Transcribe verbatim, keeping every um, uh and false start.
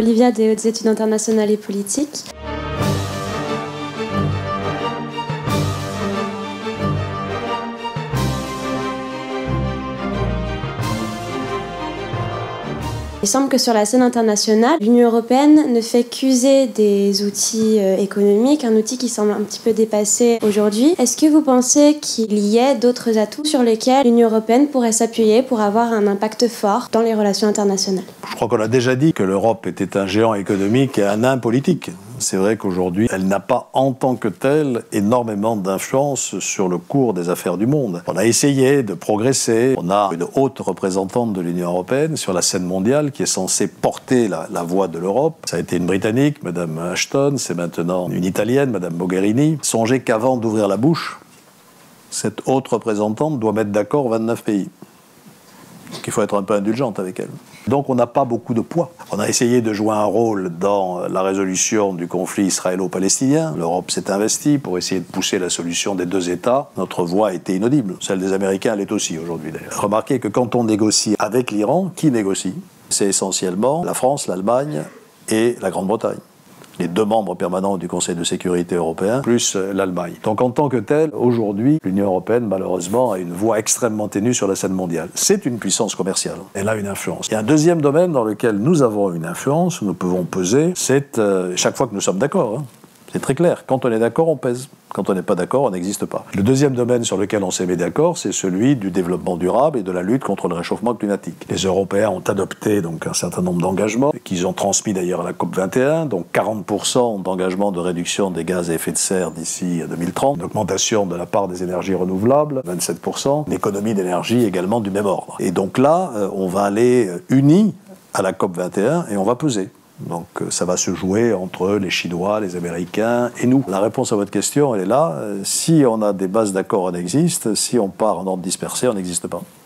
Olivia des Hautes Études internationales et politiques. Il semble que sur la scène internationale, l'Union européenne ne fait qu'user des outils euh, économiques, un outil qui semble un petit peu dépassé aujourd'hui. Est-ce que vous pensez qu'il y ait d'autres atouts sur lesquels l'Union européenne pourrait s'appuyer pour avoir un impact fort dans les relations internationales? Je crois qu'on a déjà dit que l'Europe était un géant économique et un nain politique. C'est vrai qu'aujourd'hui, elle n'a pas en tant que telle énormément d'influence sur le cours des affaires du monde. On a essayé de progresser. On a une haute représentante de l'Union européenne sur la scène mondiale qui est censée porter la, la voix de l'Europe. Ça a été une Britannique, Madame Ashton, c'est maintenant une Italienne, Madame Mogherini. Songez qu'avant d'ouvrir la bouche, cette haute représentante doit mettre d'accord vingt-neuf pays. Donc il faut être un peu indulgente avec elle. Donc on n'a pas beaucoup de poids. On a essayé de jouer un rôle dans la résolution du conflit israélo-palestinien. L'Europe s'est investie pour essayer de pousser la solution des deux États. Notre voix a été inaudible. Celle des Américains, elle est aussi aujourd'hui d'ailleurs. Remarquez que quand on négocie avec l'Iran, qui négocie? C'est essentiellement la France, l'Allemagne et la Grande-Bretagne. Les deux membres permanents du Conseil de sécurité européen, plus l'Allemagne. Donc en tant que tel, aujourd'hui, l'Union européenne, malheureusement, a une voix extrêmement ténue sur la scène mondiale. C'est une puissance commerciale. Elle a une influence. Il y a un deuxième domaine dans lequel nous avons une influence, où nous pouvons peser, c'est euh, chaque fois que nous sommes d'accord. Hein. C'est très clair. Quand on est d'accord, on pèse. Quand on n'est pas d'accord, on n'existe pas. Le deuxième domaine sur lequel on s'est mis d'accord, c'est celui du développement durable et de la lutte contre le réchauffement climatique. Les Européens ont adopté donc un certain nombre d'engagements, qu'ils ont transmis d'ailleurs à la COP vingt et un, donc quarante pour cent d'engagement de réduction des gaz à effet de serre d'ici deux mille trente, une augmentation de la part des énergies renouvelables, vingt-sept pour cent, une économie d'énergie également du même ordre. Et donc là, on va aller unis à la COP vingt et un et on va peser. Donc ça va se jouer entre les Chinois, les Américains et nous. La réponse à votre question, elle est là. Si on a des bases d'accord, on existe. Si on part en ordre dispersé, on n'existe pas.